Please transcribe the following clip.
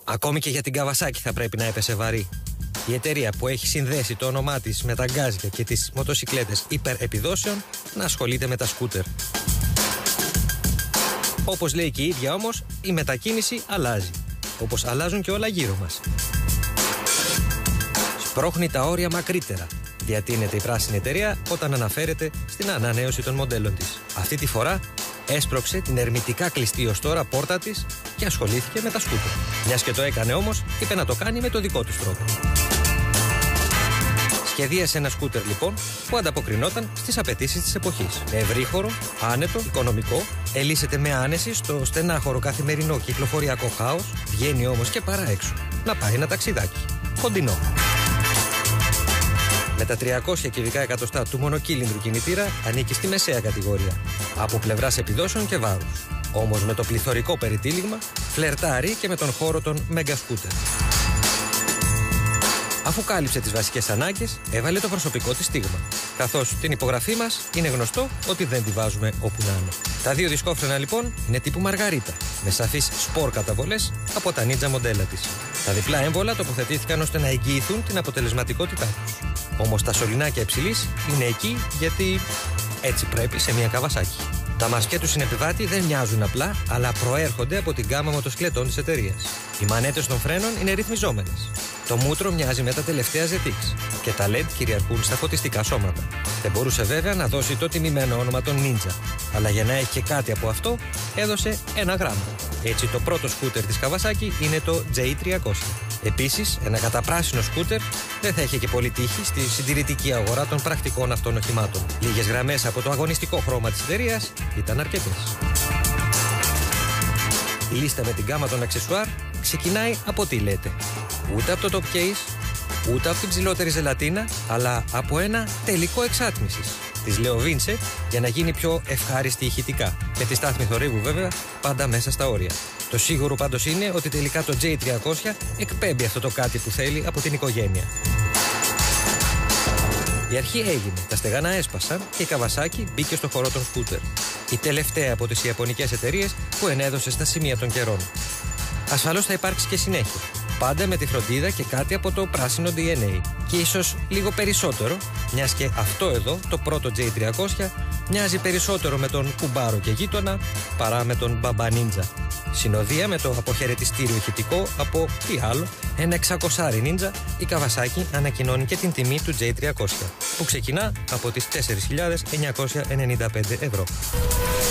Ακόμη και για την Kawasaki θα πρέπει να έπεσε βαρύ. Η εταιρεία που έχει συνδέσει το όνομά της με τα γκάζια και τις μοτοσικλέτες υπερεπιδόσεων να ασχολείται με τα σκούτερ. Όπως λέει και η ίδια όμως, η μετακίνηση αλλάζει. Όπως αλλάζουν και όλα γύρω μας. Σπρώχνει τα όρια μακρύτερα, διατείνεται η πράσινη εταιρεία όταν αναφέρεται στην ανανέωση των μοντέλων της. Αυτή τη φορά έσπρωξε την ερμητικά κλειστή ως τώρα πόρτα της και ασχολήθηκε με τα σκούτερ. Μιας και το έκανε όμως, είπε να το κάνει με το δικό της τρόπο. Σχεδίασε ένα σκούτερ λοιπόν που ανταποκρινόταν στις απαιτήσεις της εποχής. Με ευρύχωρο, άνετο, οικονομικό, ελύσεται με άνεση στο στενάχωρο καθημερινό κυκλοφοριακό χάος, βγαίνει όμως και παρά έξω να πάει ένα ταξιδάκι. Κοντινό. Με τα 300 κυβικά εκατοστά του μονοκύλινδρου κινητήρα ανήκει στη μεσαία κατηγορία, από πλευράς επιδόσεων και βάρους. Όμως με το πληθωρικό περιτύλιγμα φλερτάρει και με τον χώρο των μέγα σκούτερ. Αφού κάλυψε τις βασικές ανάγκες, έβαλε το προσωπικό της στίγμα. Καθώς την υπογραφή μας είναι γνωστό ότι δεν τη βάζουμε όπου να είναι. Τα δύο δισκόφρενα λοιπόν είναι τύπου Μαργαρίτα, με σαφείς σπορ καταβολές από τα Ninja μοντέλα της. Τα διπλά έμβολα τοποθετήθηκαν ώστε να εγγυηθούν την αποτελεσματικότητά τους. Όμως τα σωληνάκια υψηλής είναι εκεί γιατί έτσι πρέπει σε μια Kawasaki. Τα μασκέ του συνεπιβάτη δεν μοιάζουν απλά, αλλά προέρχονται από την γκάμα μοτοσυκλετών της εταιρείας. Οι μανέτες των φρένων είναι ρυθμιζόμενες. Το μούτρο μοιάζει με τα τελευταία ZX και τα LED κυριαρχούν στα φωτιστικά σώματα. Δεν μπορούσε βέβαια να δώσει το τιμημένο όνομα των Ninja, αλλά για να έχει και κάτι από αυτό, έδωσε 1 γράμμα. Έτσι το πρώτο σκούτερ της Kawasaki είναι το J300. Επίσης, ένα καταπράσινο σκούτερ δεν θα είχε και πολύ τύχη στη συντηρητική αγορά των πρακτικών αυτών οχημάτων. Λίγες γραμμές από το αγωνιστικό χρώμα της εταιρείας ήταν αρκετές. Η λίστα με την γκάμα των αξεσουάρ ξεκινάει από τι λέτε. Ούτε από το top case, ούτε από την ψηλότερη ζελατίνα, αλλά από ένα τελικό εξάτμισης. Της λέω Βίνσε για να γίνει πιο ευχάριστη ηχητικά. Με τη στάθμη θορύβου βέβαια πάντα μέσα στα όρια. Το σίγουρο πάντως είναι ότι τελικά το J300 εκπέμπει αυτό το κάτι που θέλει από την οικογένεια. Η αρχή έγινε, τα στεγάνα έσπασαν και η Kawasaki μπήκε στο χώρο των σκούτερ. Η τελευταία από τις ιαπωνικές εταιρείες που ενέδωσε στα σημεία των καιρών. Ασφαλώς θα υπάρξει και συνέχεια. Πάντα με τη φροντίδα και κάτι από το πράσινο DNA. Και ίσως λίγο περισσότερο, μιας και αυτό εδώ, το πρώτο J300, μοιάζει περισσότερο με τον κουμπάρο και γείτονα παρά με τον μπαμπά Ninja. Συνοδεία με το αποχαιρετιστήριο ηχητικό από τι άλλο, ένα 600 Ninja, η Kawasaki ανακοινώνει και την τιμή του J300, που ξεκινά από τις 4.995 ευρώ.